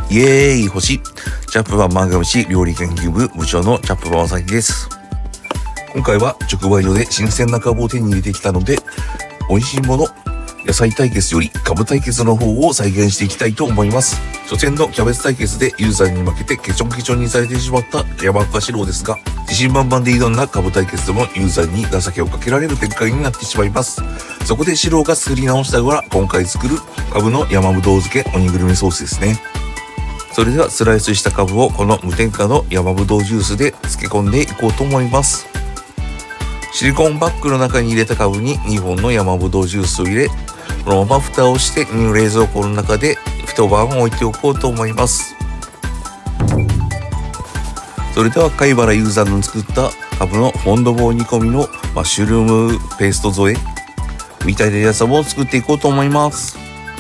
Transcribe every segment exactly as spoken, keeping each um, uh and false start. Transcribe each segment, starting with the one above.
イエーイ星チャップマン漫画虫料理研究部部長のチャップマンさきです。今回は直売所で新鮮な株を手に入れてきたので、美味しいもの野菜対決より株対決の方を再現していきたいと思います。初戦のキャベツ対決でユーザーに負けてケチョンケチョンにされてしまった山岡四郎ですが、自信満々で挑んだ株対決でもユーザーに情けをかけられる展開になってしまいます。そこで四郎が作り直したのが今回作る株の山ぶどう漬けおにぐるみソースですね。それではスライスした株をこの無添加の山ぶどうジュースで漬け込んでいこうと思います。シリコンバッグの中に入れた株ににほんの山ぶどうジュースを入れ、このまま蓋をして冷蔵庫の中で一晩置いておこうと思います。それでは貝原ユーザーの作った株のフォンドボー煮込みのマッシュルームペースト添えみたいなやつを作っていこうと思います。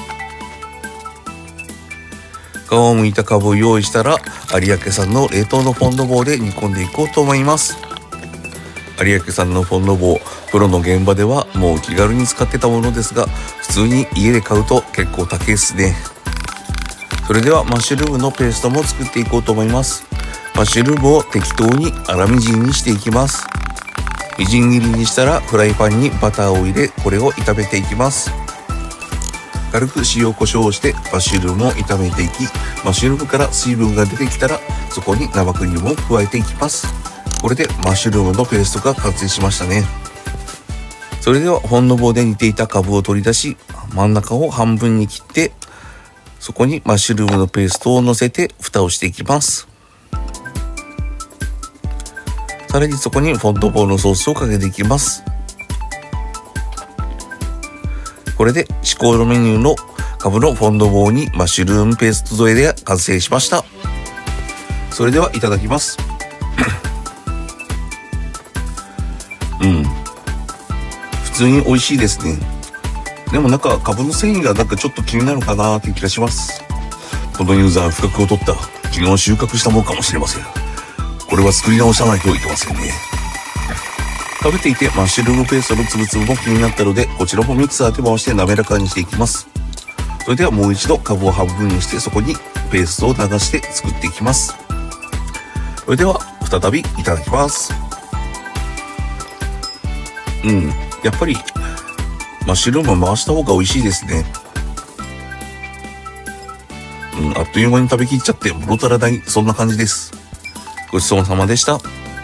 皮を剥いた株を用意したら有明産の冷凍のフォンドボーで煮込んでいこうと思います。有明産のフォンドボー、プロの現場ではもう気軽に使ってたものですが、普通に家で買うと結構高いですね。それではマッシュルームのペーストも作っていこうと思います。マッシュルームを適当に粗みじんにしていきます。みじん切りにしたらフライパンにバターを入れ、これを炒めていきます。軽く塩コショウをしてマッシュルームを炒めていき、マッシュルームから水分が出てきたらそこに生クリームを加えていきます。これでマッシュルームのペーストが完成しましたね。それではフォンドボーで煮ていた株を取り出し、真ん中を半分に切って、そこにマッシュルームのペーストを乗せて蓋をしていきます。さらにそこにフォンドボーのソースをかけていきます。これで至高のメニューの株のフォンドボーにマッシュルームペースト添えで完成しました。それではいただきます。うん。普通に美味しいですね。でもなんか株の繊維がなんかちょっと気になるかなっていう気がします。このユーザー不覚を取った昨日収穫したものかもしれません。これは作り直さないといけませんね。食べていてマッシュルームペーストのつぶつぶも気になったので、こちらもミキサーで回して滑らかにしていきます。それではもう一度株を半分にしてそこにペーストを流して作っていきます。それでは再びいただきます。うん、やっぱりマッシュルーム回した方が美味しいですね。うん、あっという間に食べきっちゃって物足らない、そんな感じです。ごちそうさまでした。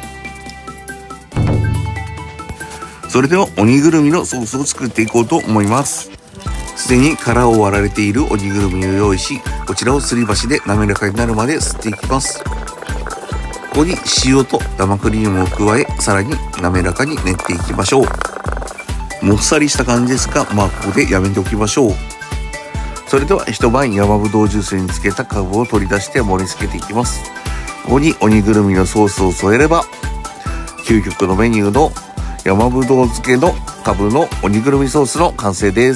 それではおにぐるみのソースを作っていこうと思います。すでに殻を割られているおにぐるみを用意し、こちらをすり箸で滑らかになるまで吸っていきます。ここに塩と生クリームを加え、さらに滑らかに練っていきましょう。もっさりした感じですが、まあここでやめておきましょう。それでは一晩山ぶどうジュースにつけた株を取り出して盛り付けていきます。ここにおにぐるみのソースを添えれば、究極のメニューの山ぶどう漬けの株のおにぐるみソースの完成です。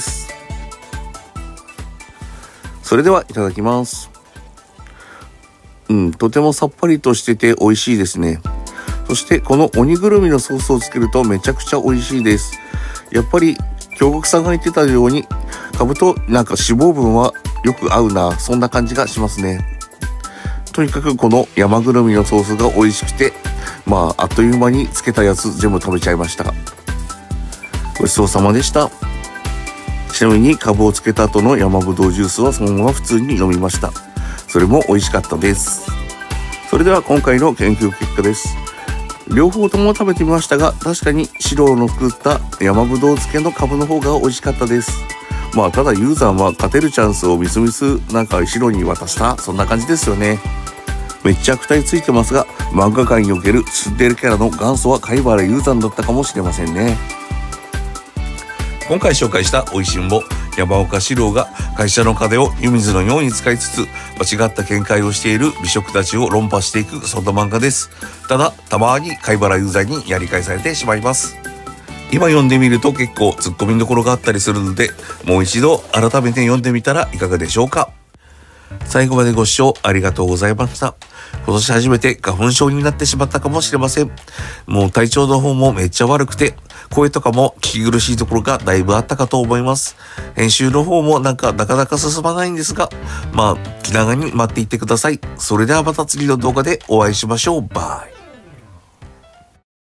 それではいただきます。うん、とてもさっぱりとしてて美味しいですね。そしてこのおにぐるみのソースをつけるとめちゃくちゃ美味しいです。やっぱり京極さんが言ってたように、株となんか脂肪分はよく合うな、そんな感じがしますね。とにかくこの山ぐるみのソースが美味しくて、まああっという間につけたやつ全部食べちゃいました。ごちそうさまでした。ちなみに株をつけた後の山ぶどうジュースはそのまま普通に飲みました。それも美味しかったです。それでは今回の研究結果です。両方とも食べてみましたが、確かに四郎の作った山ぶどう漬けの株の方が美味しかったです。まあただユーザーは勝てるチャンスをみすみすなんか四郎に渡した、そんな感じですよね。めっちゃ悪態ついてますが、漫画界におけるツンデレキャラの元祖は貝原雄山だったかもしれませんね。今回紹介した美味しんぼ山岡四郎が会社の金を湯水のように使いつつ、間違った見解をしている美食たちを論破していく、そんな漫画です。ただたまに貝原雄山にやり返されてしまいます。今読んでみると結構ツッコミどころがあったりするので、もう一度改めて読んでみたらいかがでしょうか。最後までご視聴ありがとうございました。今年初めて花粉症になってしまったかもしれません。もう体調の方もめっちゃ悪くて、 声とかも聞き苦しいところがだいぶあったかと思います。編集の方もなんかなかなか進まないんですが、まあ気長に待っていってください。それではまた次の動画でお会いしましょう。バイ。